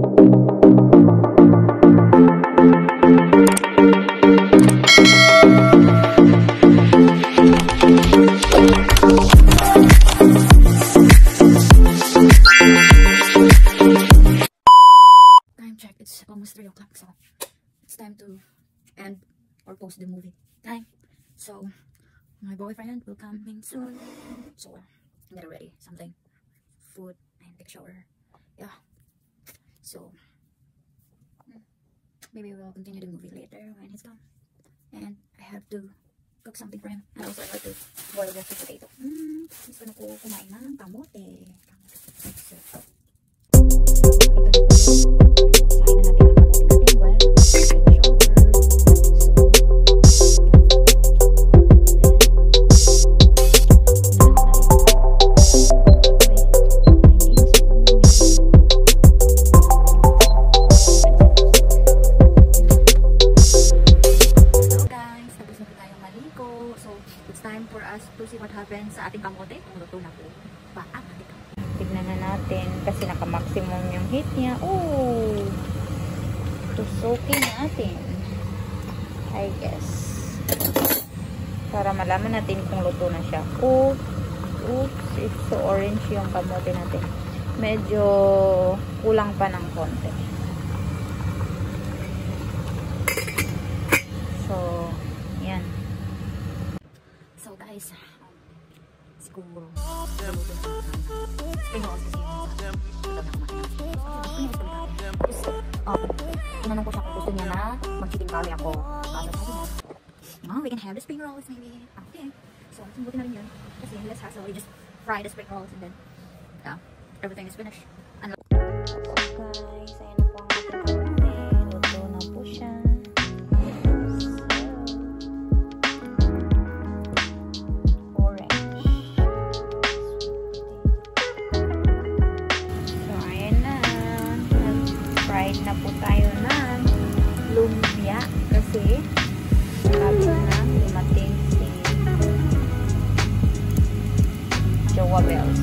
It's almost 3 o'clock, so it's time to end or post the movie time. So my boyfriend will come in soon, so get ready something, food, and take a shower. Yeah, so maybe we'll continue the movie later when he's come. And I have to cook something for him, and also I have to boil the potato. Gusto na ko kumain ng kamote. So it's time for us to see what happens sa ating kamote. Kung luto na po ba ang ating kamote. Tignan na natin kasi naka-maximum yung heat niya. Oh! Tusukin natin. I guess. Para malaman natin kung luto na siya. Oops! It's so orange yung kamote natin. Medyo kulang pa ng konti. So, yan. So guys, siguro spring rolls kasi tinanong ko siya kung gusto niya na mag-chicken curry ako. We can have the spring rolls maybe. Okay, so buti na rin yun kasi let's hassle, we just fry the spring rolls and then everything is finished. So guys, ayan na po ang ating kamote. Luto na po siya. Na po tayo ng lumpia kasi sabi na lumating si Jowa Bells.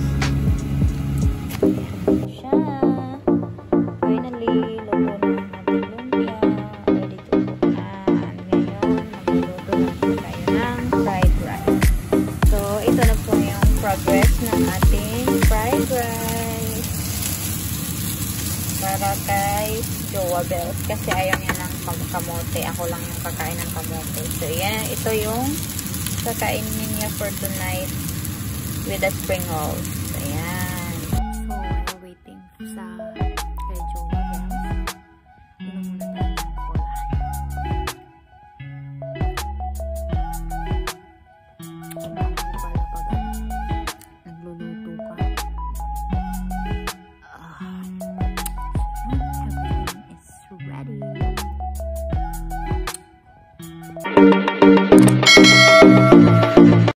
Siya. Finally, luto na ang ating lumpia. Ready to cook na. Ngayon, magluluto na po tayo ng fried rice. So, ito na po yung progress ng ating fried rice. Para kay Jowa Bells kasi ayaw niya ng kamote. Ako lang yung kakain ng kamote. So, yan. Ito yung kakainin niya for tonight with the spring rolls. Ayan. So, we're waiting sa kay Jowa Bells. Inom muna tayo ng cola. Para pag nagluluto ka. Everything is ready.